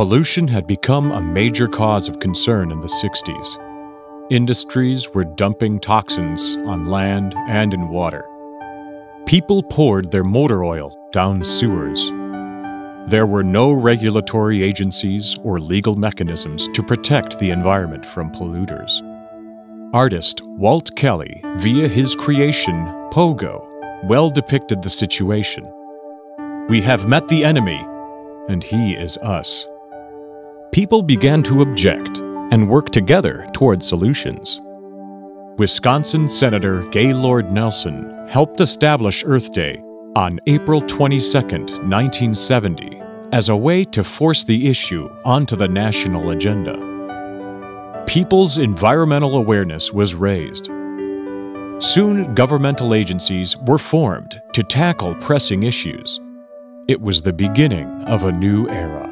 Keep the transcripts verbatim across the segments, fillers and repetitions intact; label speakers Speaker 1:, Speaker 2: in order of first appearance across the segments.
Speaker 1: Pollution had become a major cause of concern in the sixties. Industries were dumping toxins on land and in water. People poured their motor oil down sewers. There were no regulatory agencies or legal mechanisms to protect the environment from polluters. Artist Walt Kelly, via his creation, Pogo, well depicted the situation. We have met the enemy, and he is us. People began to object and work together toward solutions. Wisconsin Senator Gaylord Nelson helped establish Earth Day on April twenty-second, nineteen seventy, as a way to force the issue onto the national agenda. People's environmental awareness was raised. Soon, governmental agencies were formed to tackle pressing issues. It was the beginning of a new era.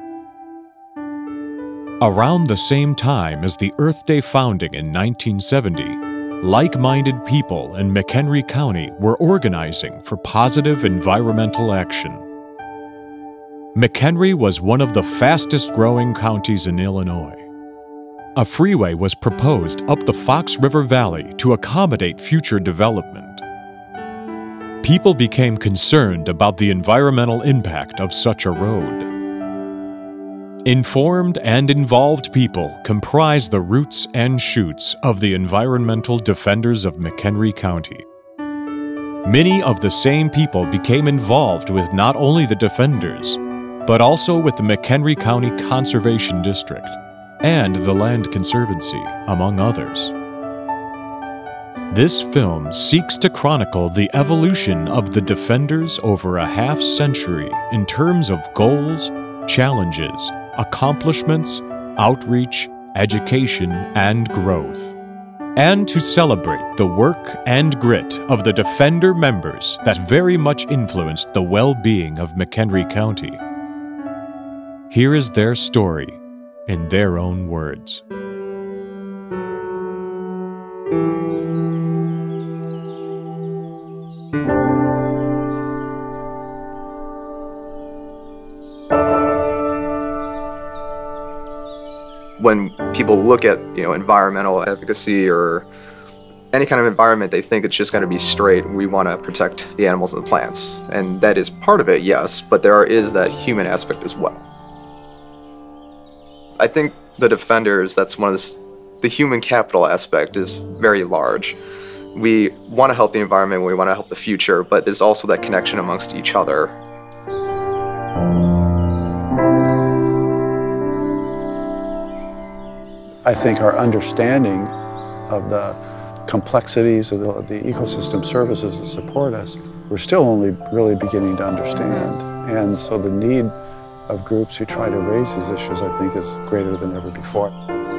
Speaker 1: Around the same time as the Earth Day founding in nineteen seventy, like-minded people in McHenry County were organizing for positive environmental action. McHenry was one of the fastest-growing counties in Illinois. A freeway was proposed up the Fox River Valley to accommodate future development. People became concerned about the environmental impact of such a road. Informed and involved people comprise the roots and shoots of the environmental defenders of McHenry County. Many of the same people became involved with not only the defenders, but also with the McHenry County Conservation District and the Land Conservancy, among others. This film seeks to chronicle the evolution of the defenders over a half century in terms of goals, challenges, accomplishments, outreach, education, and growth, and to celebrate the work and grit of the Defender members that very much influenced the well-being of McHenry County. Here is their story in their own words.
Speaker 2: When people look at, you know, environmental advocacy or any kind of environment, they think it's just going to be straight. We want to protect the animals and the plants. And that is part of it, yes, but there is that human aspect as well. I think the defenders, that's one of the, the human capital aspect is very large. We want to help the environment, we want to help the future, but there's also that connection amongst each other.
Speaker 3: I think our understanding of the complexities of the, the ecosystem services that support us, we're still only really beginning to understand. And so the need of groups who try to raise these issues, I think, is greater than ever before.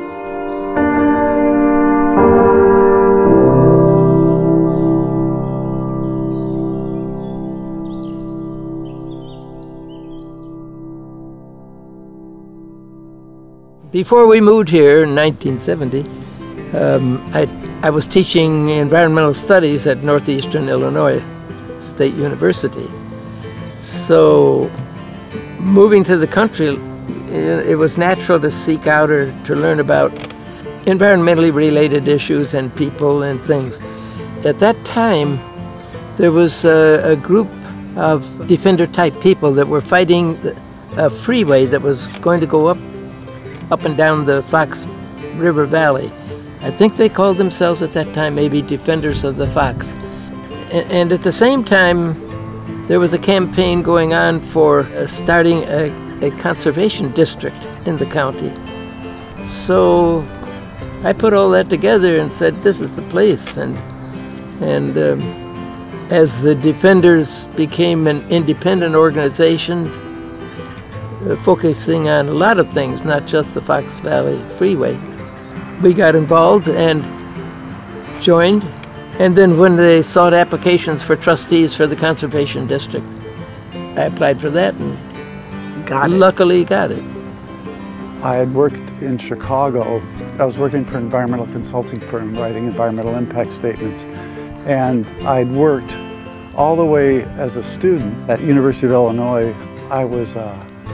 Speaker 4: Before we moved here in nineteen seventy, um, I, I was teaching environmental studies at Northeastern Illinois State University. So moving to the country, it was natural to seek out or to learn about environmentally related issues and people and things. At that time, there was a, a group of defender-type people that were fighting a freeway that was going to go up up and down the Fox River Valley. I think they called themselves at that time maybe Defenders of the Fox. And, and at the same time, there was a campaign going on for uh, starting a, a conservation district in the county. So I put all that together and said, this is the place. And, and um, as the Defenders became an independent organization, Uh, focusing on a lot of things, not just the Fox Valley Freeway, we got involved and joined. And then when they sought applications for trustees for the Conservation District, I applied for that and got luckily got it.
Speaker 3: I had worked in Chicago. I was working for an environmental consulting firm, writing environmental impact statements. And I'd worked all the way as a student at University of Illinois. I was uh,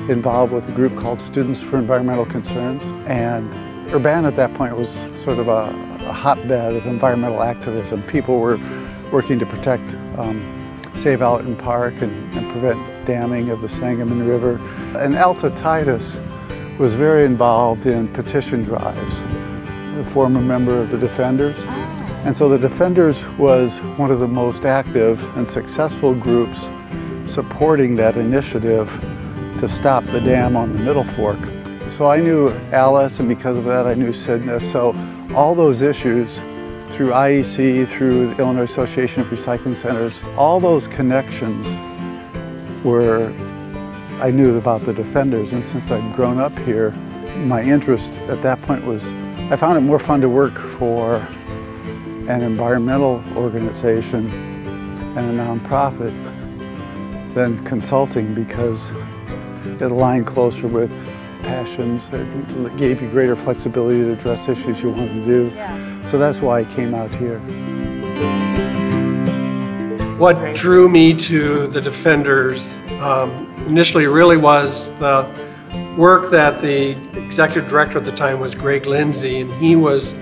Speaker 3: involved with a group called Students for Environmental Concerns. And Urbana at that point was sort of a, a hotbed of environmental activism. People were working to protect um, Save Allerton Park and, and prevent damming of the Sangamon River. And Alta Titus was very involved in petition drives, a former member of the Defenders. And so the Defenders was one of the most active and successful groups supporting that initiative to stop the dam on the Middle Fork. So I knew Alice, and because of that I knew Sidna. So all those issues through I E C, through the Illinois Association of Recycling Centers, all those connections were, I knew about the Defenders. And since I'd grown up here, my interest at that point was, I found it more fun to work for an environmental organization and a nonprofit than consulting, because it aligned closer with passions. It gave you greater flexibility to address issues you wanted to do. Yeah. So that's why I came out here.
Speaker 5: What drew me to the Defenders um, initially really was the work that the executive director at the time was Greg Lindsay, and he was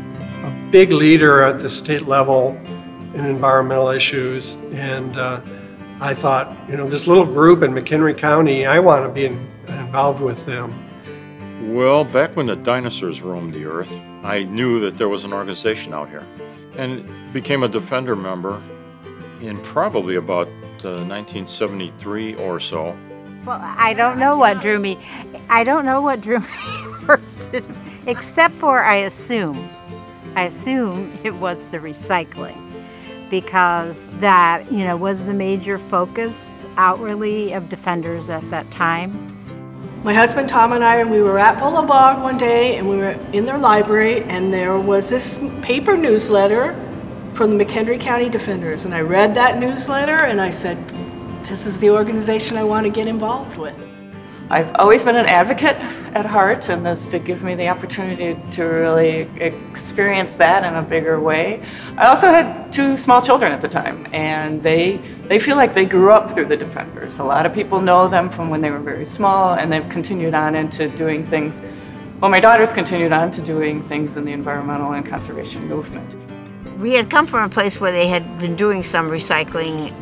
Speaker 5: a big leader at the state level in environmental issues. And uh, I thought, you know, this little group in McHenry County, I want to be in, involved with them.
Speaker 6: Well, back when the dinosaurs roamed the earth, I knew that there was an organization out here, and became a Defender member in probably about uh, nineteen seventy-three or so.
Speaker 7: Well, I don't know what drew me. I don't know what drew me first, except for I assume. I assume it was the recycling, because that, you know, was the major focus outwardly of Defenders at that time.
Speaker 8: My husband Tom and I, we were at Polo Bog one day, and we were in their library, and there was this paper newsletter from the McHenry County Defenders, and I read that newsletter and I said, this is the organization I want to get involved with.
Speaker 9: I've always been an advocate at heart, and this to give me the opportunity to really experience that in a bigger way. I also had two small children at the time, and they they feel like they grew up through the Defenders. A lot of people know them from when they were very small, and they've continued on into doing things. Well, my daughters continued on to doing things in the environmental and conservation movement.
Speaker 7: We had come from a place where they had been doing some recycling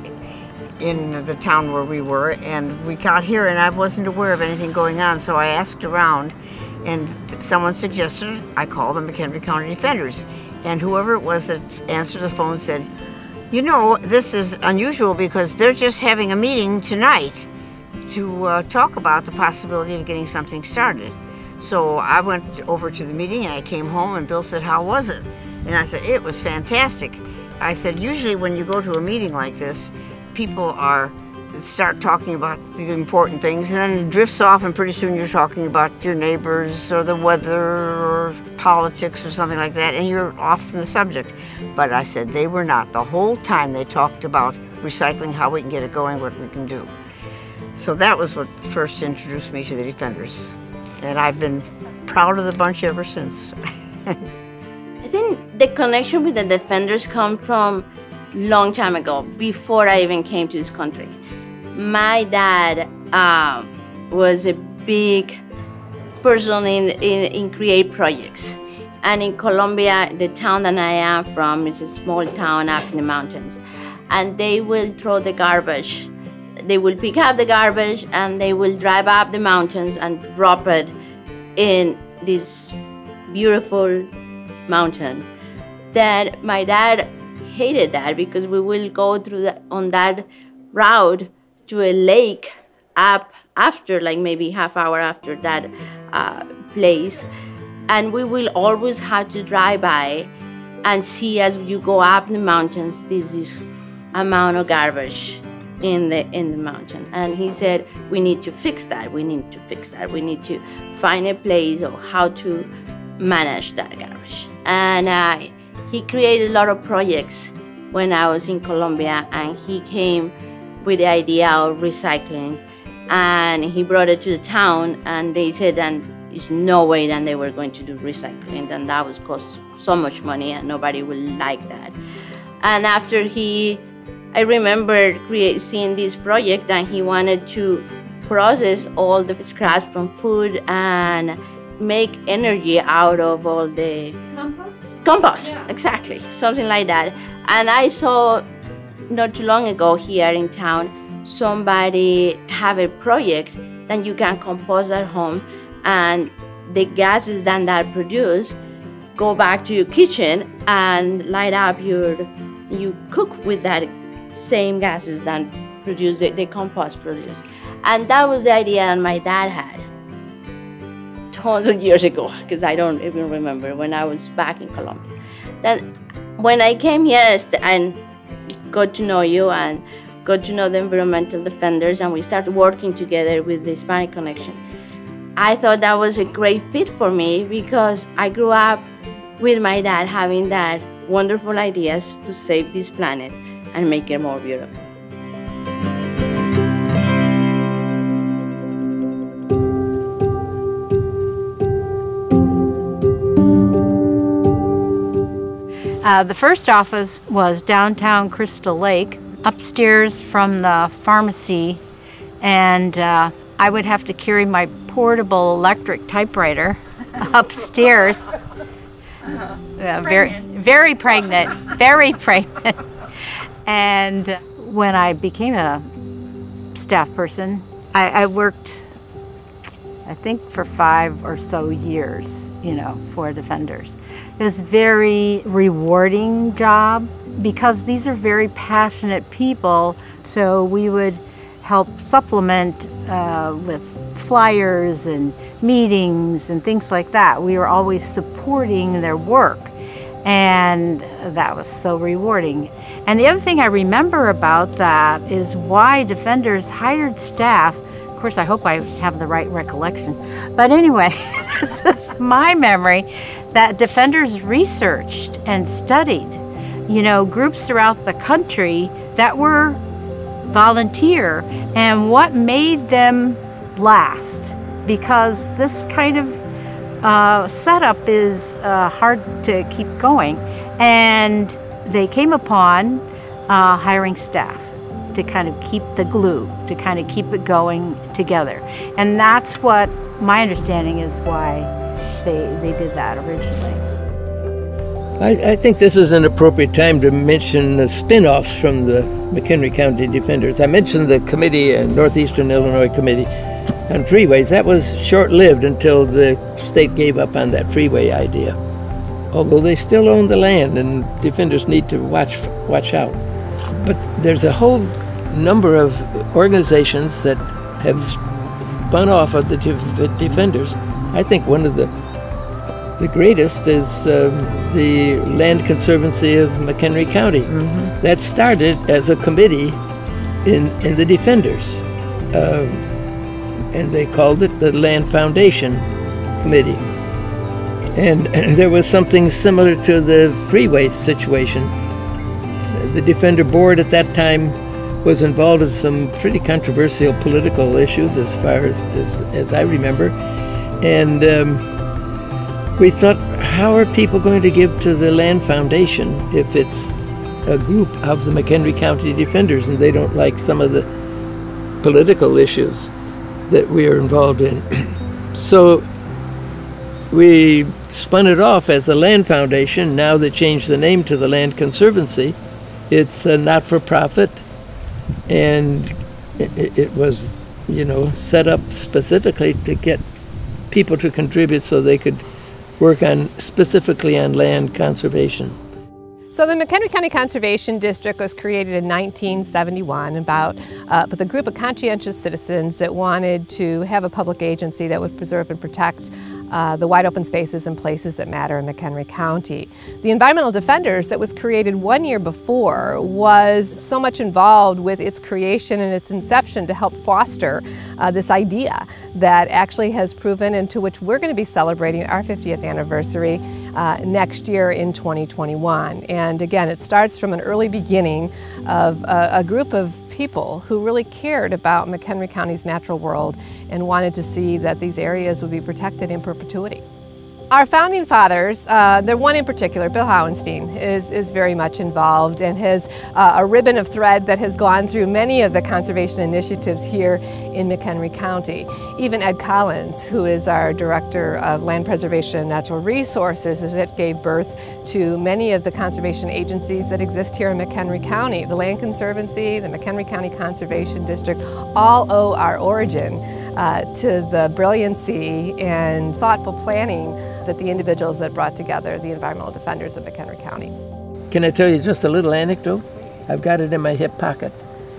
Speaker 7: in the town where we were, and we got here and I wasn't aware of anything going on, so I asked around, and someone suggested I call the McHenry County Defenders, and whoever it was that answered the phone said, you know, this is unusual because they're just having a meeting tonight to uh, talk about the possibility of getting something started. So I went over to the meeting and I came home, and Bill said, how was it? And I said, it was fantastic. I said, usually when you go to a meeting like this, people are start talking about the important things, and then it drifts off, and pretty soon you're talking about your neighbors or the weather or politics or something like that, and you're off from the subject. But I said they were not. The whole time they talked about recycling, how we can get it going, what we can do. So that was what first introduced me to the Defenders, and I've been proud of the bunch ever since.
Speaker 10: I think the connection with the Defenders come from long time ago, before I even came to this country. My dad um, was a big person in, in, in create projects. And in Colombia, the town that I am from is a small town up in the mountains. And they will throw the garbage. They will pick up the garbage and they will drive up the mountains and drop it in this beautiful mountain. That my dad hated that, because we will go through the, on that route to a lake up after, like maybe half hour after that uh, place, and we will always have to drive by and see, as you go up the mountains, this is amount of garbage in the in the mountain. And he said, we need to fix that, we need to fix that, we need to find a place of how to manage that garbage. And uh, he created a lot of projects when I was in Colombia, and he came with the idea of recycling, and he brought it to the town, and they said that there's no way that they were going to do recycling, and that would cost so much money and nobody would like that. And after he, I remember create, seeing this project, and he wanted to process all the scraps from food and make energy out of all the
Speaker 9: Compost?
Speaker 10: compost.
Speaker 9: Yeah.
Speaker 10: Exactly, something like that. And I saw not too long ago here in town somebody have a project that you can compost at home, and the gases that that produce go back to your kitchen and light up your, you cook with that same gases that produce the, the compost produce. And that was the idea that my dad had tons of years ago, because I don't even remember, when I was back in Colombia. Then when I came here and got to know you and got to know the environmental defenders, and we started working together with the Hispanic Connection, I thought that was a great fit for me, because I grew up with my dad having that wonderful ideas to save this planet and make it more beautiful.
Speaker 11: Uh, the first office was downtown Crystal Lake, upstairs from the pharmacy, and uh, I would have to carry my portable electric typewriter upstairs. Uh, very, very pregnant, very pregnant. And when I became a staff person, I, I worked, I think, for five or so years, you know, for Defenders. It was a very rewarding job because these are very passionate people. So we would help supplement uh, with flyers and meetings and things like that. We were always supporting their work, and that was so rewarding. And the other thing I remember about that is why Defenders hired staff. Of course, I hope I have the right recollection. But anyway, this is my memory, that Defenders researched and studied, you know, groups throughout the country that were volunteer and what made them last. Because this kind of uh, setup is uh, hard to keep going. And they came upon uh, hiring staff to kind of keep the glue, to kind of keep it going together. And that's what my understanding is why they, they did that originally.
Speaker 4: I, I think this is an appropriate time to mention the spin-offs from the McHenry County Defenders. I mentioned the committee, uh, Northeastern Illinois Committee on Freeways. That was short-lived until the state gave up on that freeway idea. Although they still own the land, and Defenders need to watch watch out. But there's a whole number of organizations that have spun off of the def Defenders. I think one of the the greatest is um, the Land Conservancy of McHenry County. Mm-hmm. That started as a committee in, in the Defenders. Um, and they called it the Land Foundation Committee. And, and there was something similar to the freeway situation. The Defender Board at that time was involved in some pretty controversial political issues as far as, as, as I remember. And um, we thought, how are people going to give to the Land Foundation if it's a group of the McHenry County Defenders and they don't like some of the political issues that we are involved in? So we spun it off as a Land Foundation. Now they changed the name to the Land Conservancy. It's a not-for-profit, and it, it was, you know, set up specifically to get people to contribute so they could work on specifically on land conservation.
Speaker 12: So the McHenry County Conservation District was created in nineteen seventy-one about, uh, with a group of conscientious citizens that wanted to have a public agency that would preserve and protect Uh, the wide open spaces and places that matter in McHenry County. The Environmental Defenders that was created one year before was so much involved with its creation and its inception to help foster uh, this idea that actually has proven, into which we're going to be celebrating our fiftieth anniversary uh, next year in twenty twenty-one. And again, it starts from an early beginning of a, a group of people who really cared about McHenry County's natural world and wanted to see that these areas would be protected in perpetuity. Our founding fathers, uh, the one in particular, Bill Howenstein, is, is very much involved and has uh, a ribbon of thread that has gone through many of the conservation initiatives here in McHenry County. Even Ed Collins, who is our Director of Land Preservation and Natural Resources, is that gave birth to many of the conservation agencies that exist here in McHenry County. The Land Conservancy, the McHenry County Conservation District, all owe our origin uh, to the brilliancy and thoughtful planning that the individuals that brought together the environmental defenders of McHenry County.
Speaker 4: Can I tell you just a little anecdote? I've got it in my hip pocket.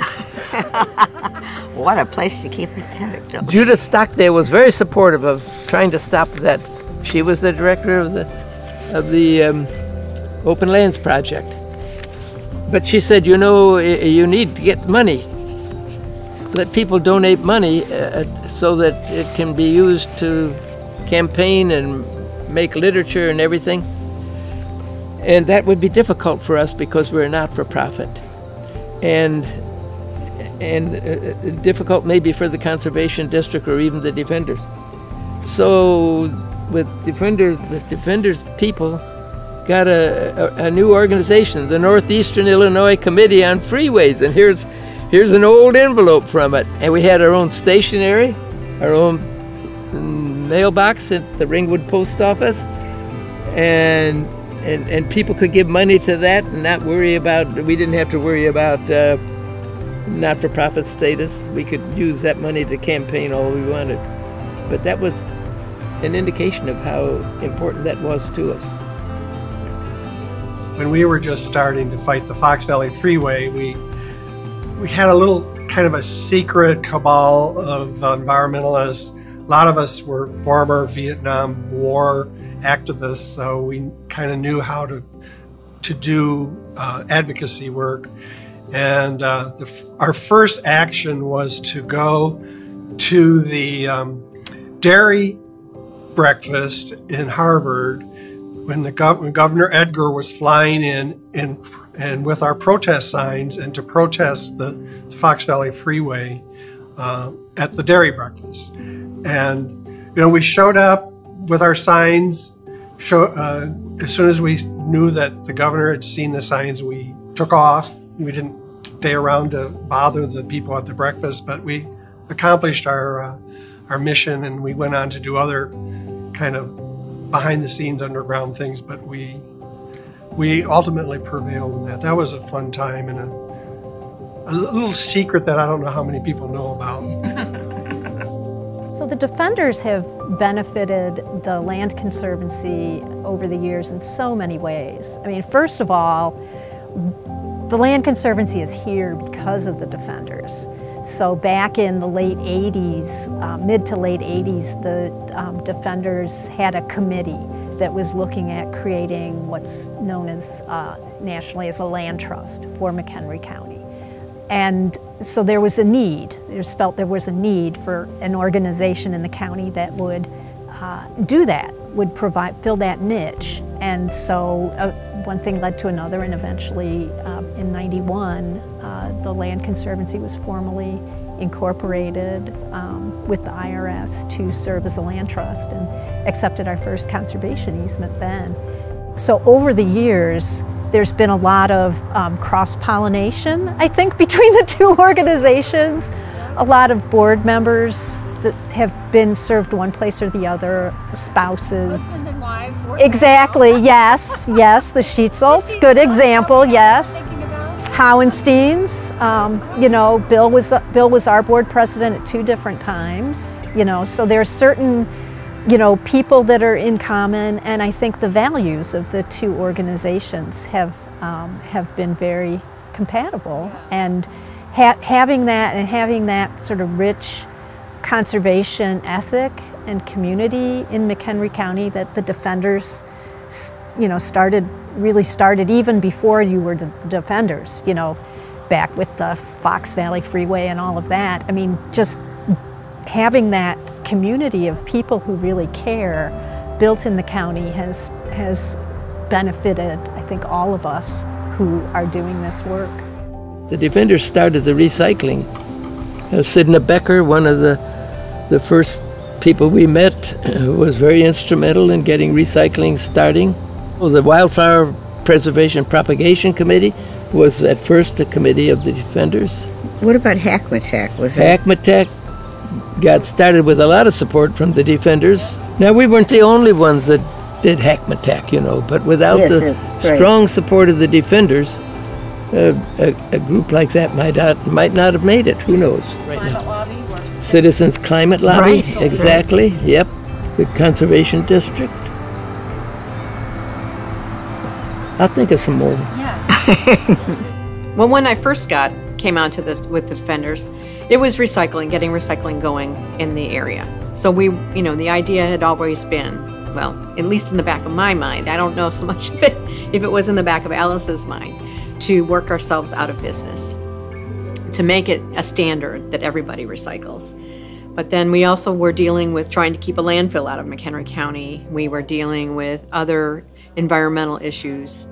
Speaker 7: What a place to keep anecdotes.
Speaker 4: Judith Stockdale was very supportive of trying to stop that. She was the director of the of the um, Open Lands Project. But she said, you know, you need to get money. Let people donate money uh, so that it can be used to campaign and make literature and everything. And that would be difficult for us because we're not-for-profit. And and uh, difficult maybe for the Conservation District or even the Defenders. So with Defenders, the Defenders people got a, a, a new organization, the Northeastern Illinois Committee on Freeways, and here's here's an old envelope from it. And we had our own stationery, our own mailbox at the Ringwood Post Office, and and and people could give money to that and not worry about, we didn't have to worry about uh, not-for-profit status. We could use that money to campaign all we wanted. But that was an indication of how important that was to us.
Speaker 5: When we were just starting to fight the Fox Valley Freeway, we we had a little kind of a secret cabal of environmentalists. A lot of us were former Vietnam War activists, so we kind of knew how to to do uh, advocacy work. And uh, the, our first action was to go to the um, dairy breakfast in Harvard when the gov when Governor Edgar was flying in and and with our protest signs and to protest the Fox Valley Freeway uh, at the dairy breakfast. And you know, we showed up with our signs. Show, uh, as soon as we knew that the governor had seen the signs, we took off. We didn't stay around to bother the people at the breakfast, but we accomplished our uh, our mission, and we went on to do other kind of behind-the-scenes underground things. But we we ultimately prevailed in that. That was a fun time and a, a little secret that I don't know how many people know about.
Speaker 13: So the Defenders have benefited the Land Conservancy over the years in so many ways. I mean, first of all, the Land Conservancy is here because of the Defenders. So back in the late eighties, uh, mid to late eighties, the um, Defenders had a committee that was looking at creating what's known as uh, nationally as a land trust for McHenry County. And so there was a need, it was felt there was a need for an organization in the county that would uh, do that, would provide, fill that niche. And so uh, one thing led to another, and eventually um, in ninety-one, uh, the Land Conservancy was formally incorporated um, with the I R S to serve as a land trust, and accepted our first conservation easement then. So over the years, there's been a lot of um, cross-pollination, I think, between the two organizations. A lot of board members that have been served one place or the other, spouses.
Speaker 11: Husband and wife.
Speaker 13: Exactly, yes, yes, the Sheetzelts, good example, yes. Howensteins, um, you know, Bill was, Bill was our board president at two different times, you know, so there are certain, you know, people that are in common, and I think the values of the two organizations have, um, have been very compatible. And ha having that and having that sort of rich conservation ethic and community in McHenry County that the Defenders, you know, started, really started even before you were the Defenders, you know, back with the Fox Valley Freeway and all of that. I mean, just having that community of people who really care built in the county has, has benefited, I think, all of us who are doing this work.
Speaker 4: The Defenders started the recycling. Uh, Sidna Becker, one of the, the first people we met was very instrumental in getting recycling starting. Well, the Wildflower Preservation Propagation Committee was at first a committee of the Defenders.
Speaker 7: What about Hackmatack? Was it?
Speaker 4: Hackmatack got started with a lot of support from the Defenders. Now, we weren't the only ones that did Hackmatack, you know, but without
Speaker 7: Yes,
Speaker 4: the
Speaker 7: it- right.
Speaker 4: strong support of the Defenders, uh, a, a group like that might not, might not have made it. Who knows right now? Citizens Climate Lobby,
Speaker 7: Right,
Speaker 4: exactly, yep. The Conservation District. I'll think of some more.
Speaker 14: Well, when I first got came out to the with the Defenders, it was recycling, getting recycling going in the area. So we, you know, the idea had always been, well, at least in the back of my mind, I don't know so much if it, if it was in the back of Alice's mind, to work ourselves out of business, to make it a standard that everybody recycles. But then we also were dealing with trying to keep a landfill out of McHenry County. We were dealing with other environmental issues.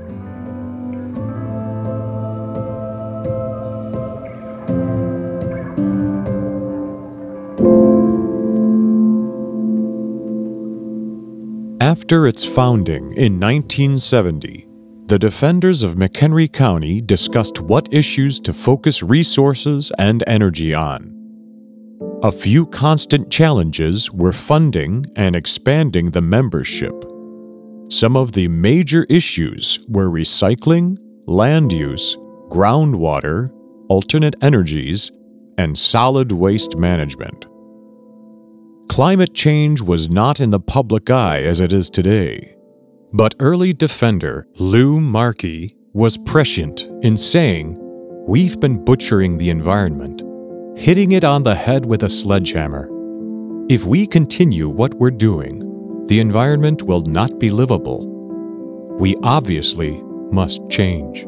Speaker 1: After its founding in nineteen seventy, the Defenders of McHenry County discussed what issues to focus resources and energy on. A few constant challenges were funding and expanding the membership. Some of the major issues were recycling, land use, groundwater, alternate energies, and solid waste management. Climate change was not in the public eye as it is today, but early Defender Lou Markey was prescient in saying, "We've been butchering the environment, hitting it on the head with a sledgehammer. If we continue what we're doing, the environment will not be livable. We obviously must change."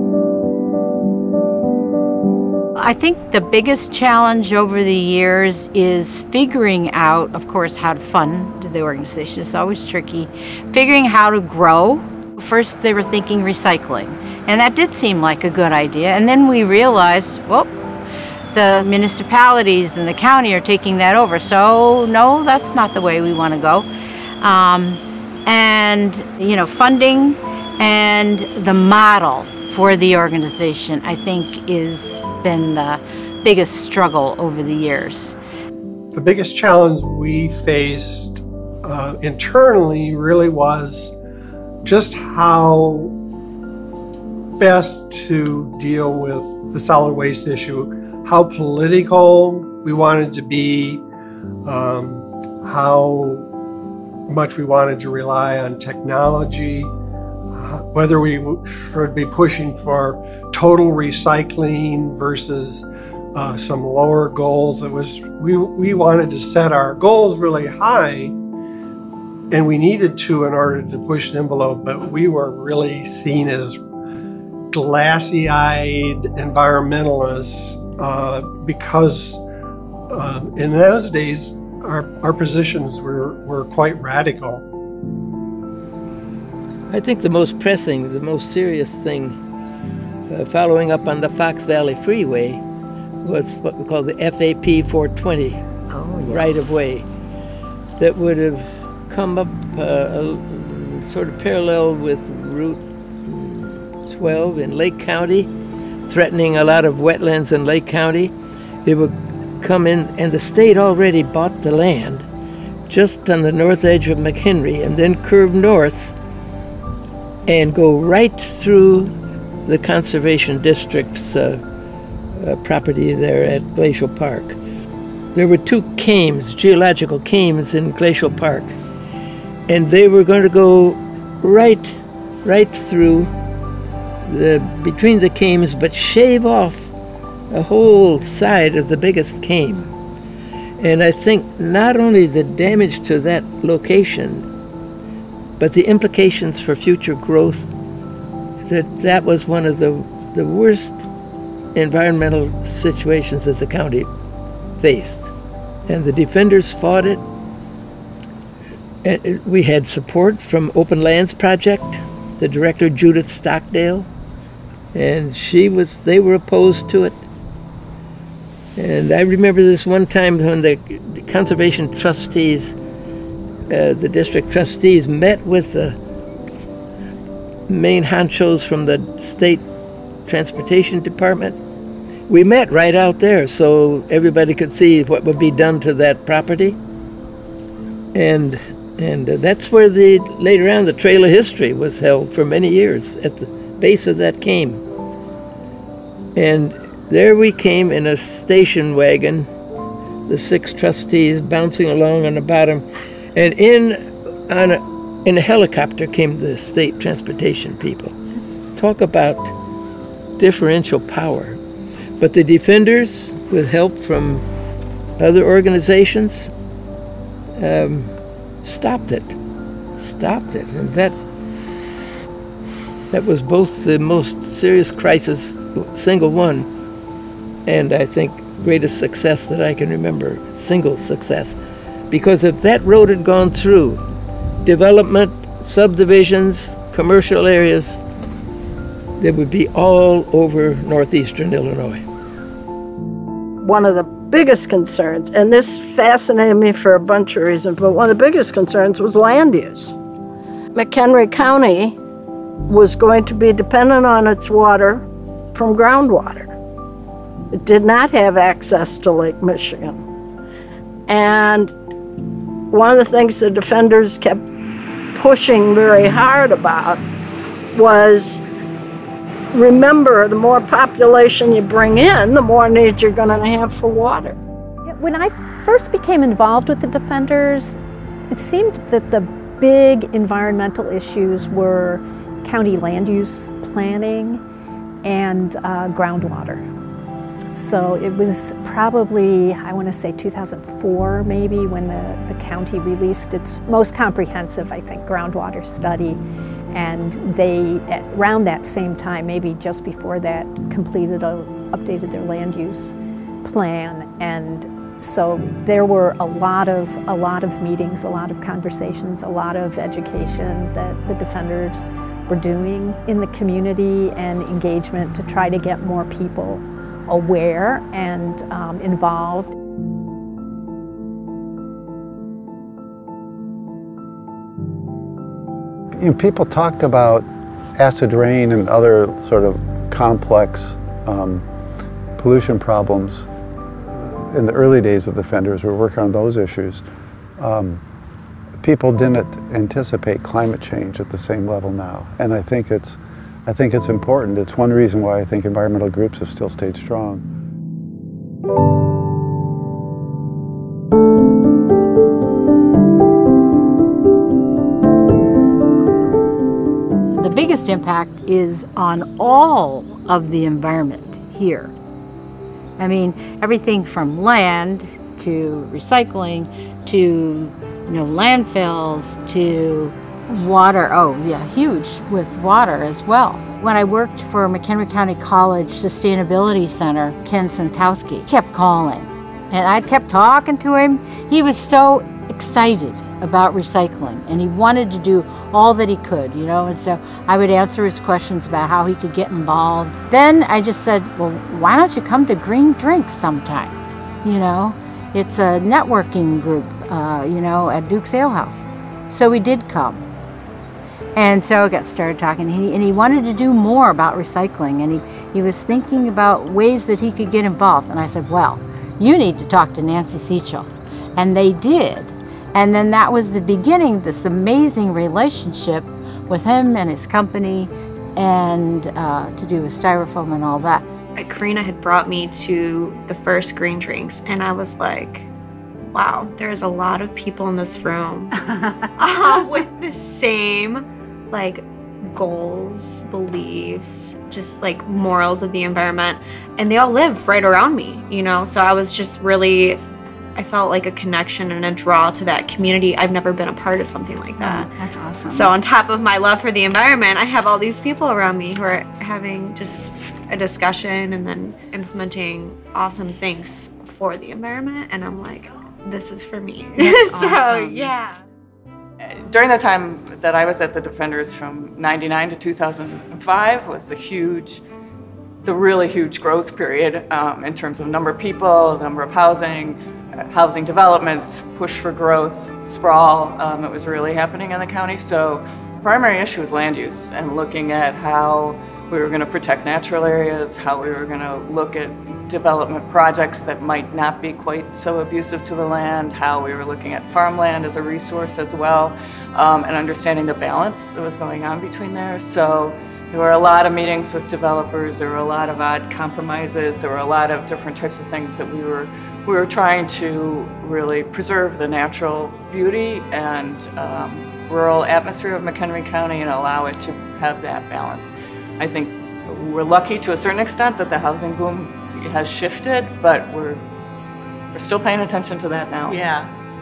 Speaker 11: I think the biggest challenge over the years is figuring out, of course, how to fund the organization. It's always tricky. Figuring how to grow. First, they were thinking recycling, and that did seem like a good idea. And then we realized, well, the municipalities and the county are taking that over. So, no, that's not the way we want to go. Um, and, you know, funding and the model for the organization, I think, is been the biggest struggle over the years.
Speaker 5: The biggest challenge we faced uh, internally really was just how best to deal with the solid waste issue, how political we wanted to be, um, how much we wanted to rely on technology, uh, whether we should be pushing for total recycling versus uh, some lower goals. It was we we wanted to set our goals really high, and we needed to in order to push the envelope. But we were really seen as glassy-eyed environmentalists uh, because uh, in those days our our positions were were quite radical.
Speaker 4: I think the most pressing, the most serious thing, Uh, following up on the Fox Valley Freeway, was what we call the F A P four twenty
Speaker 7: Oh, yeah.
Speaker 4: right-of-way that would have come up uh, a, sort of parallel with Route twelve in Lake County, threatening a lot of wetlands in Lake County. It would come in, and the state already bought the land just on the north edge of McHenry, and then curve north and go right through the Conservation District's uh, uh, property there at Glacial Park. There were two cames, geological cames in Glacial Park, and they were going to go right, right through the between the cames, but shave off a whole side of the biggest came. And I think not only the damage to that location, but the implications for future growth, that that was one of the, the worst environmental situations that the county faced. And the Defenders fought it. And we had support from Open Lands Project, the director Judith Stockdale, and she was, they were opposed to it. And I remember this one time when the conservation trustees, uh, the district trustees, met with the main honchos from the state transportation department. We met right out there so everybody could see what would be done to that property. And and uh, that's where the later on the Trail of History was held for many years, at the base of that cane. And there we came in a station wagon, the six trustees bouncing along on the bottom, and in on a, in a helicopter came the state transportation people. Talk about differential power. But the defenders, with help from other organizations, um, stopped it, stopped it. And that, that was both the most serious crisis, single one, and I think greatest success that I can remember, single success. Because if that road had gone through, development, subdivisions, commercial areas, they would be all over northeastern Illinois.
Speaker 15: One of the biggest concerns, and this fascinated me for a bunch of reasons, but one of the biggest concerns was land use. McHenry County was going to be dependent on its water from groundwater. It did not have access to Lake Michigan. And one of the things the defenders kept pushing very hard about was, remember, the more population you bring in, the more need you're going to have for water.
Speaker 13: When I first became involved with the defenders, it seemed that the big environmental issues were county land use planning and uh, groundwater. So it was probably, I want to say two thousand four maybe, when the, the county released its most comprehensive, I think, groundwater study. And they, at around that same time, maybe just before that, completed a, updated their land use plan. And so there were a lot of, a lot of meetings, a lot of conversations, a lot of education that the defenders were doing in the community and engagement to try to get more people aware and um, involved.
Speaker 3: You know, people talked about acid rain and other sort of complex um, pollution problems in the early days of the defenders. We were working on those issues. Um, people didn't anticipate climate change at the same level now, and I think it's, I think it's important. It's one reason why I think environmental groups have still stayed strong.
Speaker 11: The biggest impact is on all of the environment here. I mean, everything from land to recycling to, you know, landfills to water. Oh yeah, huge with water as well. When I worked for McHenry County College Sustainability Center, Ken Santowski kept calling, and I kept talking to him. He was so excited about recycling, and he wanted to do all that he could, you know, and so I would answer his questions about how he could get involved. Then I just said, well, why don't you come to Green Drinks sometime? You know, it's a networking group, uh, you know, at Duke's Ale House. So we did come. And so I got started talking, and he, and he wanted to do more about recycling, and he, he was thinking about ways that he could get involved. And I said, well, you need to talk to Nancy Sichel. And they did. And then that was the beginning, this amazing relationship with him and his company, and uh, to do with styrofoam and all that.
Speaker 16: Karina had brought me to the first Green Drinks, and I was like, wow, there's a lot of people in this room uh, with the same like goals, beliefs, just like morals of the environment, and they all live right around me, you know? So I was just really, I felt like a connection and a draw to that community. I've never been a part of something like that.
Speaker 17: Oh, that's awesome.
Speaker 16: So on top of my love for the environment, I have all these people around me who are having just a discussion and then implementing awesome things for the environment, and I'm like, this is for me.
Speaker 17: That's
Speaker 16: so
Speaker 17: awesome.
Speaker 16: yeah.
Speaker 9: During the time that I was at the Defenders from ninety-nine to two thousand five was the huge, the really huge growth period um, in terms of number of people, number of housing. housing developments, push for growth, sprawl. Um, it was really happening in the county. So the primary issue was land use and looking at how we were going to protect natural areas, how we were going to look at development projects that might not be quite so abusive to the land, how we were looking at farmland as a resource as well, um, and understanding the balance that was going on between there. So there were a lot of meetings with developers, there were a lot of odd compromises, there were a lot of different types of things that we were we were trying to really preserve the natural beauty and um, rural atmosphere of McHenry County and allow it to have that balance. I think we're lucky to a certain extent that the housing boom has shifted, but we're we're still paying attention to that now.
Speaker 8: Yeah.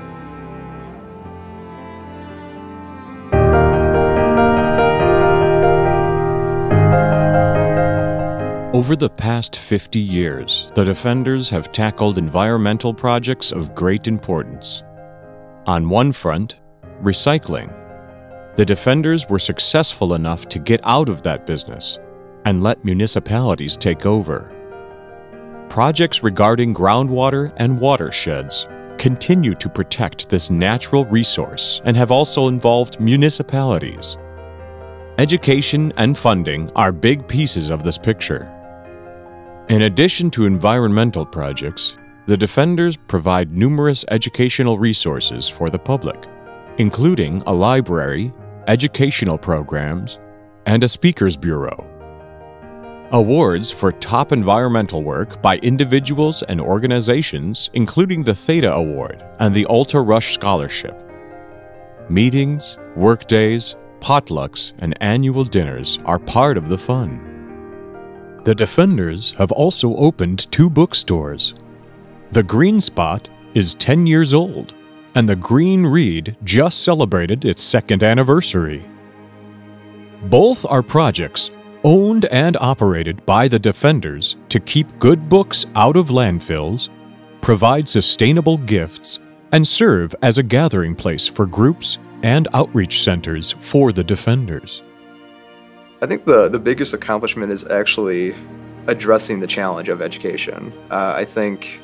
Speaker 1: Over the past fifty years, the Defenders have tackled environmental projects of great importance. On one front, recycling. The Defenders were successful enough to get out of that business and let municipalities take over. Projects regarding groundwater and watersheds continue to protect this natural resource and have also involved municipalities. Education and funding are big pieces of this picture. In addition to environmental projects, the Defenders provide numerous educational resources for the public, including a library, educational programs, and a speakers bureau. Awards for top environmental work by individuals and organizations, including the Theta Award and the Alta Rush Scholarship. Meetings, workdays, potlucks, and annual dinners are part of the fun. The Defenders have also opened two bookstores. The Green Spot is ten years old, and the Green Read just celebrated its second anniversary. Both are projects owned and operated by the Defenders to keep good books out of landfills, provide sustainable gifts, and serve as a gathering place for groups and outreach centers for the Defenders.
Speaker 2: I think the, the biggest accomplishment is actually addressing the challenge of education. Uh, I think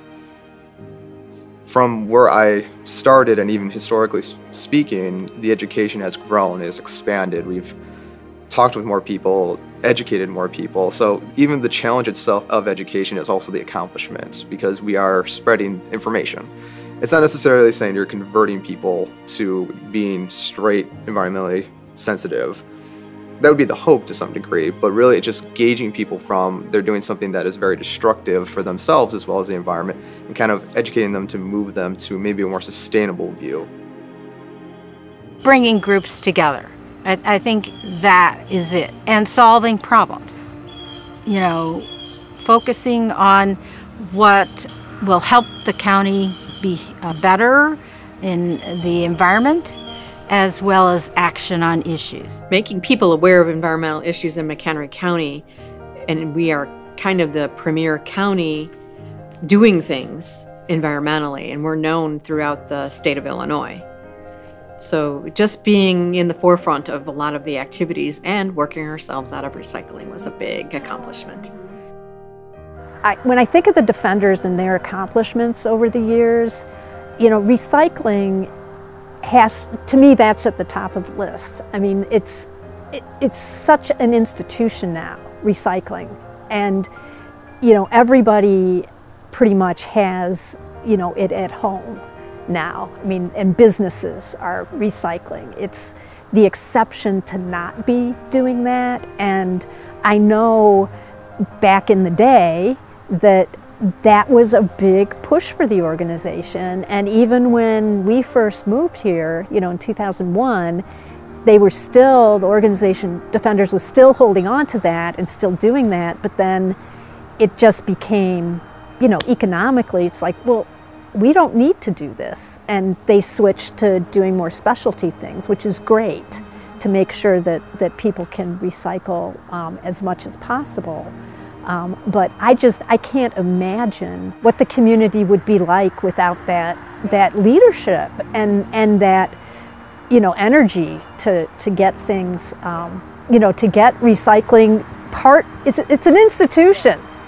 Speaker 2: from where I started, and even historically speaking, the education has grown, has expanded. We've talked with more people, educated more people. So even the challenge itself of education is also the accomplishment, because we are spreading information. It's not necessarily saying you're converting people to being straight environmentally sensitive. That would be the hope to some degree, but really it's just gauging people from they're doing something that is very destructive for themselves as well as the environment, and kind of educating them to move them to maybe a more sustainable view.
Speaker 11: Bringing groups together. I, I think that is it. And solving problems. You know, focusing on what will help the county be uh, better in the environment, as well as action on issues.
Speaker 14: Making people aware of environmental issues in McHenry County, and we are kind of the premier county doing things environmentally, and we're known throughout the state of Illinois. So just being in the forefront of a lot of the activities and working ourselves out of recycling was a big accomplishment.
Speaker 13: I, when I think of the Defenders and their accomplishments over the years, you know, recycling has, to me, that's at the top of the list. I mean, it's, it, it's such an institution now, recycling. And, you know, everybody pretty much has, you know, it at home now. I mean, and businesses are recycling. It's the exception to not be doing that. And I know back in the day that that was a big push for the organization. And even when we first moved here, you know, in two thousand one, they were still, the organization Defenders was still holding on to that and still doing that, but then it just became, you know, economically, it's like, well, we don't need to do this. And they switched to doing more specialty things, which is great, to make sure that, that people can recycle um, as much as possible. Um, but I just, I can't imagine what the community would be like without that, that leadership and, and that, you know, energy to, to get things, um, you know, to get recycling part, it's, it's an institution.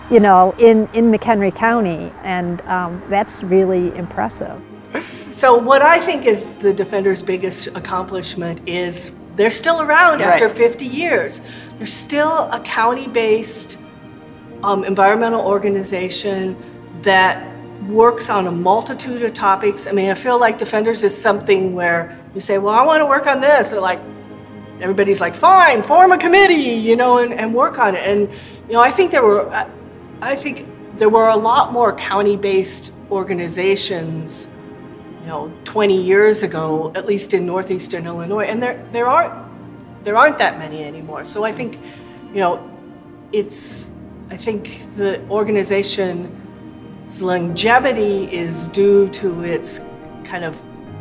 Speaker 13: you know, in, in McHenry County, and um, that's really impressive.
Speaker 8: So what I think is the Defenders' biggest accomplishment is they're still around after
Speaker 9: Right.
Speaker 8: fifty years. They're still a county-based um, environmental organization that works on a multitude of topics. I mean, I feel like Defenders is something where you say, well, I want to work on this. They're like, everybody's like, fine, form a committee, you know, and, and work on it. And, you know, I think there were, I, I think there were a lot more county-based organizations, you know, twenty years ago, at least in northeastern Illinois, and there there aren't there aren't that many anymore. So I think, you know, it's I think the organization's longevity is due to its kind of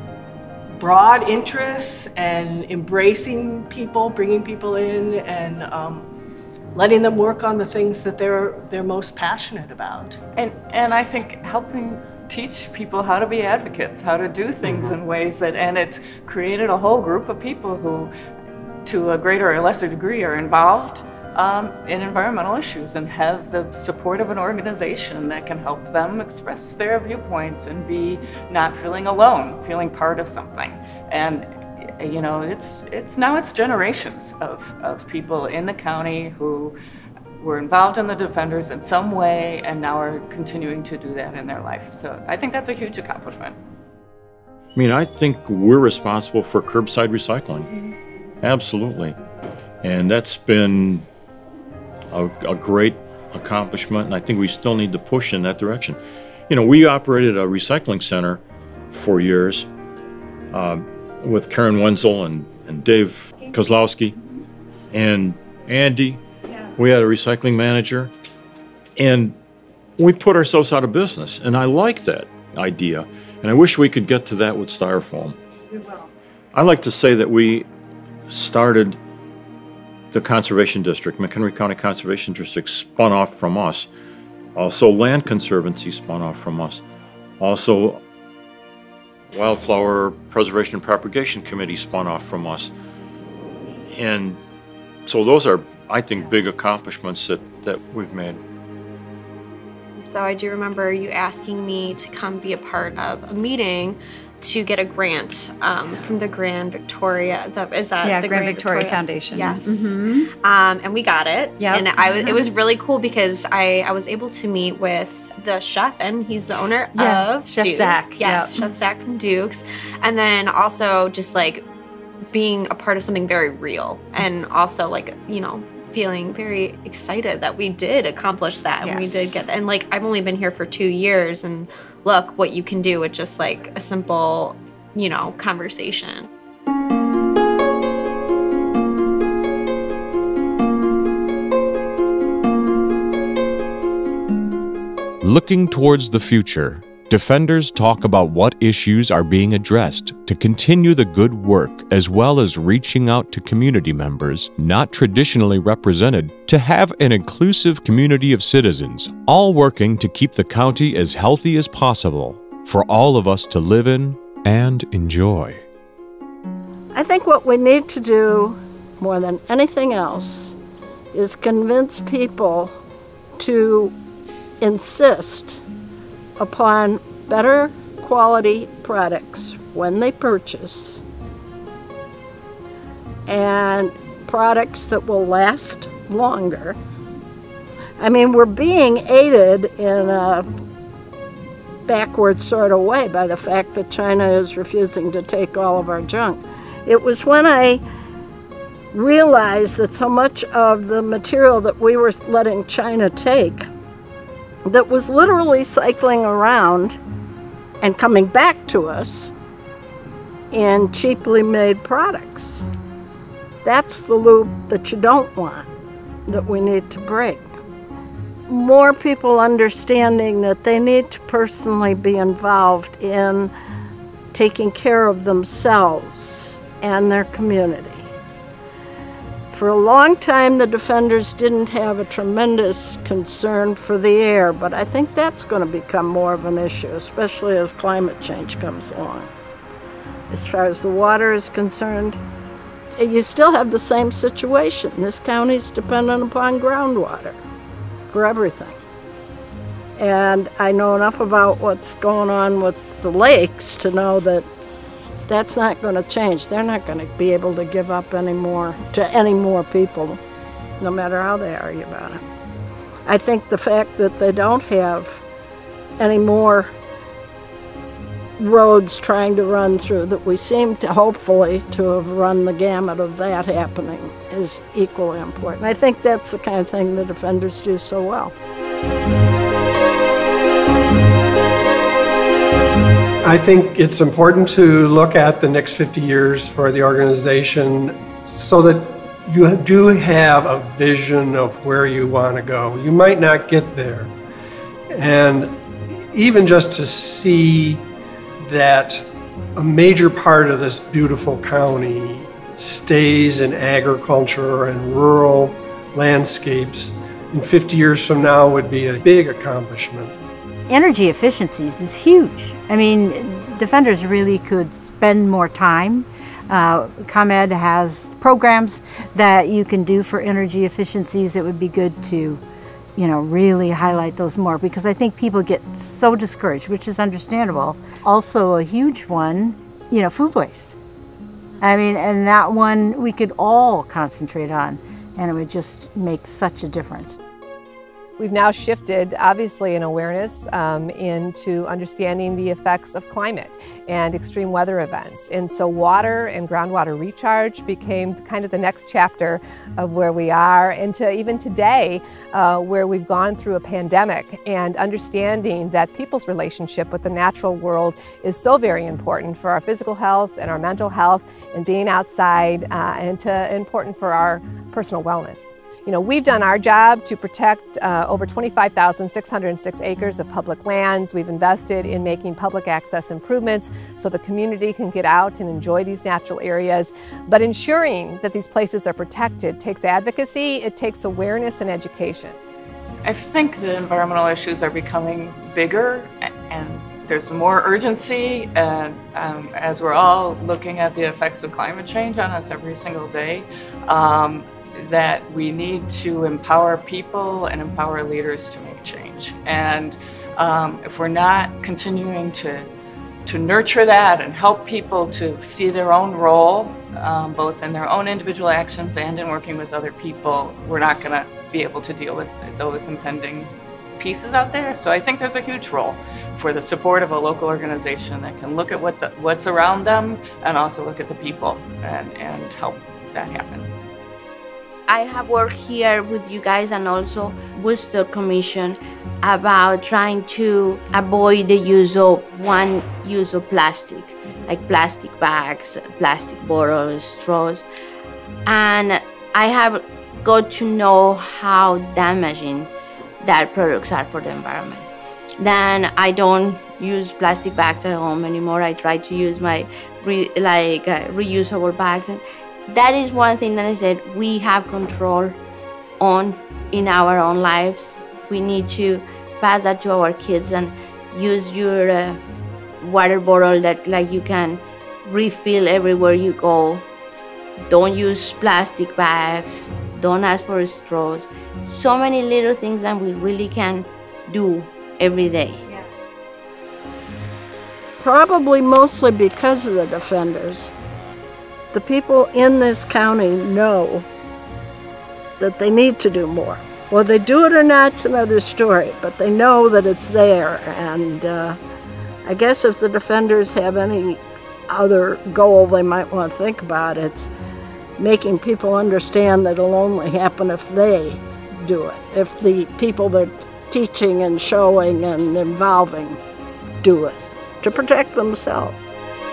Speaker 8: broad interests and embracing people, bringing people in, and um, letting them work on the things that they're they're most passionate about.
Speaker 9: And and I think helping teach people how to be advocates, how to do things in ways that, and it's created a whole group of people who, to a greater or lesser degree, are involved um, in environmental issues and have the support of an organization that can help them express their viewpoints and be not feeling alone, feeling part of something. And you know, it's it's now it's generations of, of people in the county who were involved in the Defenders in some way and now are continuing to do that in their life. So I think that's a huge accomplishment.
Speaker 6: I mean, I think we're responsible for curbside recycling. Absolutely. And that's been a, a great accomplishment, and I think we still need to push in that direction. You know, we operated a recycling center for years uh, with Karen Wenzel and, and Dave Kozlowski and Andy. We had a recycling manager, and we put ourselves out of business. And I like that idea, and I wish we could get to that with Styrofoam.
Speaker 8: We will.
Speaker 6: I like to say that we started the Conservation District. McHenry County Conservation District spun off from us. Also, Land Conservancy spun off from us. Also, Wildflower Preservation and Propagation Committee spun off from us. And so those are, I think, big accomplishments that, that we've made.
Speaker 16: So I do remember you asking me to come be a part of a meeting to get a grant um, from the Grand Victoria. The, is that
Speaker 17: yeah,
Speaker 16: the
Speaker 17: Grand,
Speaker 16: Grand
Speaker 17: Victoria,
Speaker 16: Victoria
Speaker 17: Foundation.
Speaker 16: Yes,
Speaker 17: Mm-hmm.
Speaker 16: um, and we got it.
Speaker 17: Yep.
Speaker 16: And I was, it was really cool because I, I was able to meet with the chef, and he's the owner
Speaker 17: Yeah,
Speaker 16: of
Speaker 17: Chef
Speaker 16: Duke's.
Speaker 17: Zach,
Speaker 16: Yes,
Speaker 17: yep.
Speaker 16: Chef Zach from Duke's, and then also just like being a part of something very real, and also like, you know, feeling very excited that we did accomplish that. And we did
Speaker 17: Yes.
Speaker 16: get that. And like, I've only been here for two years and look what you can do with just like a simple, you know, conversation.
Speaker 1: Looking towards the future, Defenders talk about what issues are being addressed to continue the good work, as well as reaching out to community members not traditionally represented to have an inclusive community of citizens, all working to keep the county as healthy as possible for all of us to live in and enjoy.
Speaker 15: I think what we need to do more than anything else is convince people to insist upon better quality products when they purchase, and products that will last longer. I mean, we're being aided in a backward sort of way by the fact that China is refusing to take all of our junk. It was when I realized that so much of the material that we were letting China take that was literally cycling around and coming back to us in cheaply made products. That's the loop that you don't want, that we need to break. More people understanding that they need to personally be involved in taking care of themselves and their community. For a long time, the Defenders didn't have a tremendous concern for the air, but I think that's going to become more of an issue, especially as climate change comes along. As far as the water is concerned, you still have the same situation. This county's dependent upon groundwater for everything. And I know enough about what's going on with the lakes to know that that's not going to change. They're not going to be able to give up any more to any more people, no matter how they argue about it. I think the fact that they don't have any more roads trying to run through, that we seem to hopefully to have run the gamut of that happening, is equally important. I think that's the kind of thing the Defenders do so well.
Speaker 5: I think it's important to look at the next fifty years for the organization so that you do have a vision of where you want to go. You might not get there. And even just to see that a major part of this beautiful county stays in agriculture and rural landscapes in fifty years from now would be a big accomplishment.
Speaker 11: Energy efficiencies is huge. I mean, Defenders really could spend more time. Uh, ComEd has programs that you can do for energy efficiencies. It would be good to, you know, really highlight those more, because I think people get so discouraged, which is understandable. Also a huge one, you know, food waste. I mean, and that one we could all concentrate on, and it would just make such a difference.
Speaker 12: We've now shifted, obviously, in awareness um, into understanding the effects of climate and extreme weather events. And so water and groundwater recharge became kind of the next chapter of where we are, and to even today, uh, where we've gone through a pandemic, and understanding that people's relationship with the natural world is so very important for our physical health and our mental health, and being outside, uh, and to, important for our personal wellness. You know, we've done our job to protect uh, over twenty-five thousand six hundred six acres of public lands. We've invested in making public access improvements so the community can get out and enjoy these natural areas. But ensuring that these places are protected takes advocacy, it takes awareness and education.
Speaker 9: I think the environmental issues are becoming bigger, and there's more urgency, and um, as we're all looking at the effects of climate change on us every single day, um, that we need to empower people and empower leaders to make change. And um, if we're not continuing to, to nurture that and help people to see their own role, um, both in their own individual actions and in working with other people, we're not going to be able to deal with those impending pieces out there. So I think there's a huge role for the support of a local organization that can look at what the, what's around them, and also look at the people and, and help that happen.
Speaker 10: I have worked here with you guys and also Worcester Commission about trying to avoid the use of one use of plastic, like plastic bags, plastic bottles, straws. And I have got to know how damaging that products are for the environment. Then I don't use plastic bags at home anymore. I try to use my re like uh, reusable bags. And that is one thing that I said we have control on in our own lives. We need to pass that to our kids and use your uh, water bottle that like you can refill everywhere you go. Don't use plastic bags. Don't ask for straws. So many little things that we really can do every day.
Speaker 15: Yeah. Probably mostly because of the Defenders. The people in this county know that they need to do more. Whether they do it or not, it's another story, but they know that it's there. And uh, I guess if the Defenders have any other goal they might want to think about, it's making people understand that it'll only happen if they do it, if the people they're teaching and showing and involving do it, to protect themselves.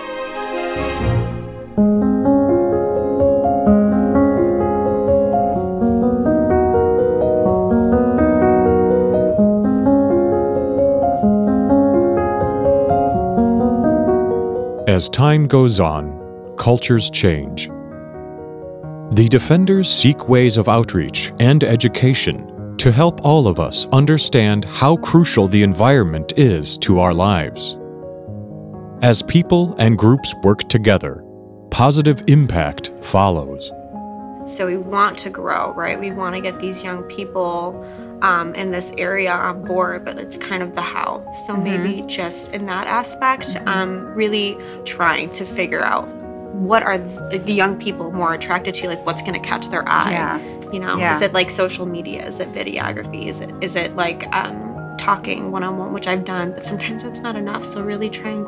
Speaker 1: As time goes on, cultures change. The Defenders seek ways of outreach and education to help all of us understand how crucial the environment is to our lives. As people and groups work together, positive impact follows.
Speaker 16: So we want to grow, right? We want to get these young people um, in this area on board, but it's kind of the how. So mm-hmm. maybe just in that aspect, um, really trying to figure out what are the young people more attracted to, like what's going to catch their eye.
Speaker 17: Yeah.
Speaker 16: You know,
Speaker 17: yeah.
Speaker 16: is it like social media? Is it videography? Is it is it like um, talking one-on-one, which I've done, but sometimes that's not enough. So really trying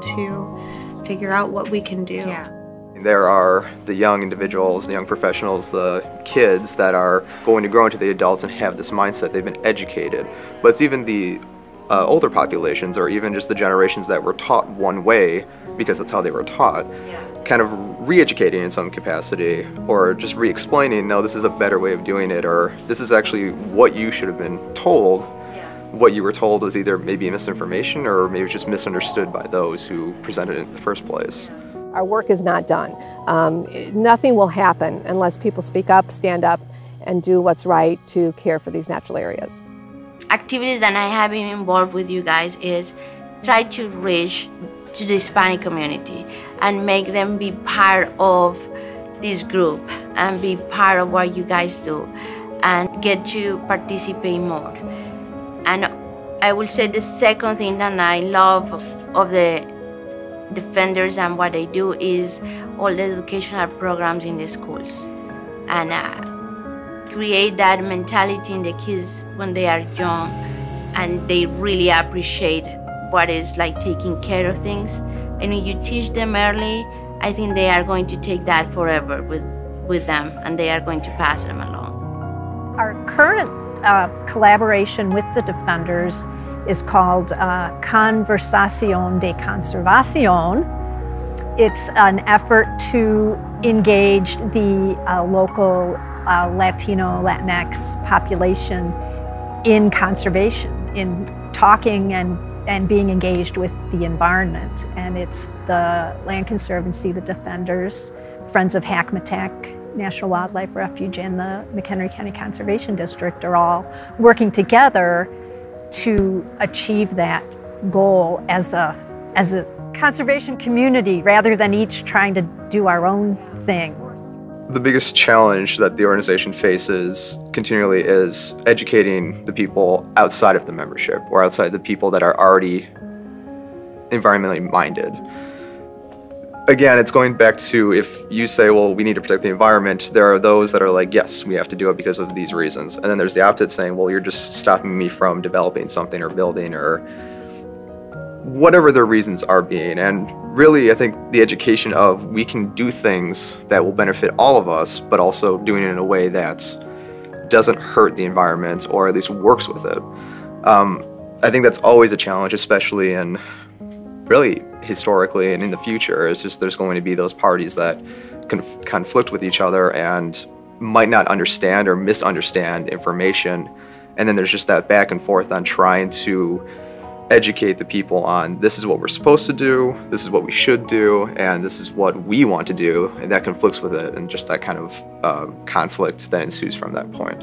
Speaker 16: to figure out what we can do.
Speaker 17: Yeah.
Speaker 2: There are the young individuals, the young professionals, the kids that are going to grow into the adults and have this mindset. They've been educated. But it's even the uh, older populations, or even just the generations that were taught one way because that's how they were taught, yeah. kind of re-educating in some capacity, or just re-explaining, no, this is a better way of doing it, or this is actually what you should have been told. Yeah. What you were told was either maybe misinformation or maybe just misunderstood by those who presented it in the first place.
Speaker 12: Our work is not done. Um, nothing will happen unless people speak up, stand up, and do what's right to care for these natural areas.
Speaker 10: Activities that I have been involved with you guys is try to reach to the Hispanic community and make them be part of this group and be part of what you guys do and get to participate more. And I will say the second thing that I love of the Defenders and what they do is all the educational programs in the schools, and uh, create that mentality in the kids when they are young, and they really appreciate what is like taking care of things. And when you teach them early, I think they are going to take that forever with with them, and they are going to pass them along.
Speaker 13: Our current uh, collaboration with the Defenders is called uh, Conversación de Conservación. It's an effort to engage the uh, local uh, Latino, Latinx population in conservation, in talking and, and being engaged with the environment. And it's the Land Conservancy, the Defenders, Friends of Hackmatack National Wildlife Refuge, and the McHenry County Conservation District are all working together to achieve that goal as a, as a conservation community rather than each trying to do our own thing.
Speaker 2: The biggest challenge that the organization faces continually is educating the people outside of the membership, or outside the people that are already environmentally minded. Again, it's going back to, if you say, well, we need to protect the environment, there are those that are like, yes, we have to do it because of these reasons. And then there's the opposite saying, well, you're just stopping me from developing something or building or whatever their reasons are being. And really, I think the education of we can do things that will benefit all of us, but also doing it in a way that doesn't hurt the environment, or at least works with it. Um, I think that's always a challenge, especially in really historically and in the future. It's just there's going to be those parties that conf conflict with each other and might not understand or misunderstand information. And then there's just that back and forth on trying to educate the people on this is what we're supposed to do, this is what we should do, and this is what we want to do, and that conflicts with it, and just that kind of uh, conflict that ensues from that point.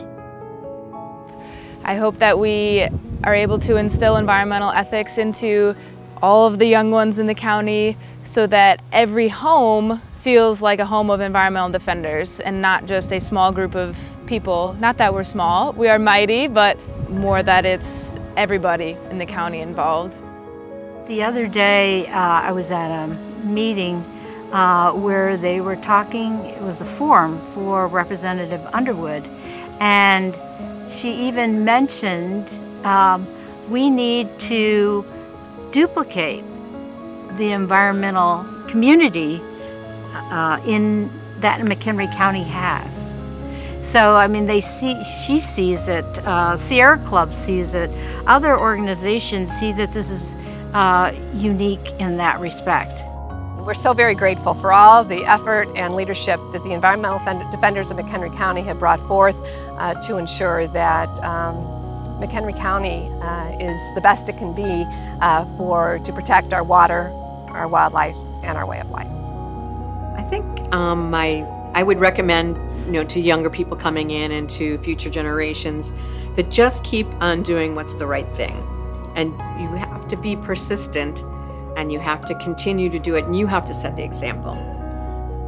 Speaker 17: I hope that we are able to instill environmental ethics into all of the young ones in the county so that every home feels like a home of environmental defenders and not just a small group of people. Not that we're small, we are mighty, but more that it's everybody in the county involved.
Speaker 11: The other day uh, I was at a meeting uh, where they were talking, it was a forum for Representative Underwood, and she even mentioned um, we need to duplicate the environmental community uh, in that McHenry County has. So, I mean, they see, she sees it, uh, Sierra Club sees it, other organizations see that this is uh, unique in that respect.
Speaker 12: We're so very grateful for all the effort and leadership that the environmental defenders of McHenry County have brought forth uh, to ensure that um, McHenry County uh, is the best it can be uh, for to protect our water, our wildlife, and our way of life.
Speaker 14: I think um, my, I would recommend, you know, to younger people coming in and to future generations that just keep on doing what's the right thing. And you have to be persistent, and you have to continue to do it, and you have to set the example.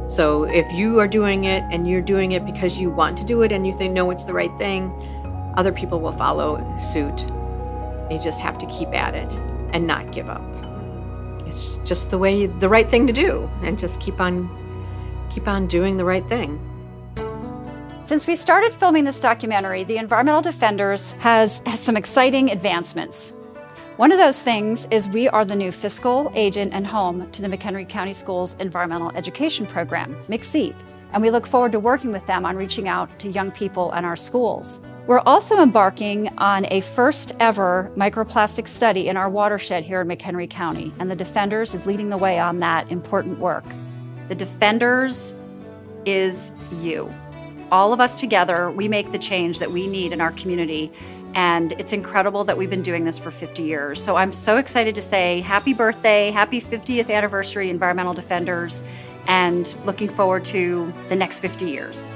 Speaker 14: So if you are doing it and you're doing it because you want to do it and you think, no, it's the right thing, other people will follow suit. You just have to keep at it and not give up. It's just the way, the right thing to do, and just keep on, keep on doing the right thing.
Speaker 18: Since we started filming this documentary, the Environmental Defenders has had some exciting advancements. One of those things is we are the new fiscal agent and home to the McHenry County Schools Environmental Education Program, M C E P, and we look forward to working with them on reaching out to young people in our schools. We're also embarking on a first ever microplastic study in our watershed here in McHenry County, and the Defenders is leading the way on that important work. The Defenders is you. All of us together, we make the change that we need in our community, and it's incredible that we've been doing this for fifty years. So I'm so excited to say happy birthday, happy fiftieth anniversary, Environmental Defenders, and looking forward to the next fifty years.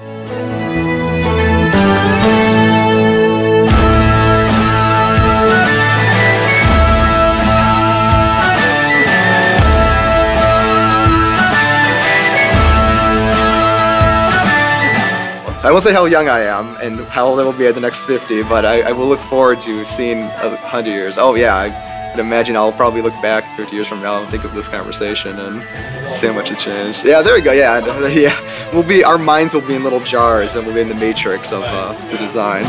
Speaker 2: I won't say how young I am and how old I will be at the next fifty, but I, I will look forward to seeing a hundred years. Oh yeah, I can imagine I'll probably look back fifty years from now and think of this conversation and see how much has changed. Yeah, there we go. Yeah, yeah. We'll be, our minds will be in little jars and we'll be in the matrix of uh, the design.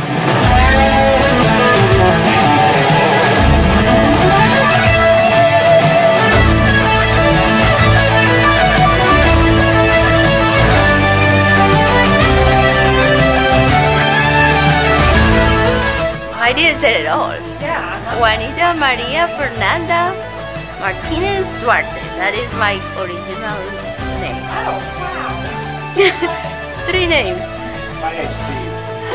Speaker 10: I didn't say it all.
Speaker 18: Yeah.
Speaker 10: Juanita Maria Fernanda Martinez Duarte. That is my original name.
Speaker 18: Oh, wow.
Speaker 10: Three names.
Speaker 19: My name's Steve.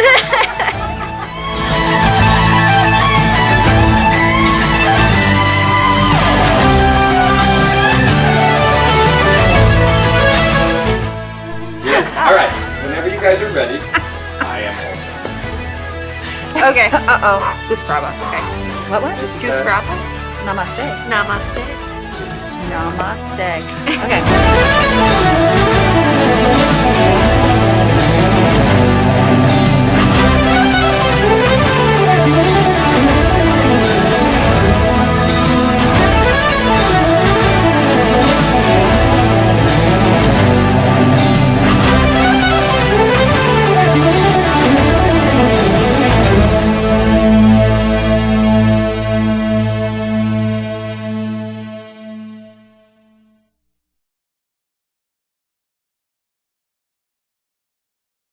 Speaker 19: Yes. All right. Whenever you guys are ready, I am also.
Speaker 18: Okay. Uh-oh. Goose brava. Okay. What was?
Speaker 10: Goose brava?
Speaker 18: Namaste.
Speaker 10: Namaste.
Speaker 18: Namaste. Okay.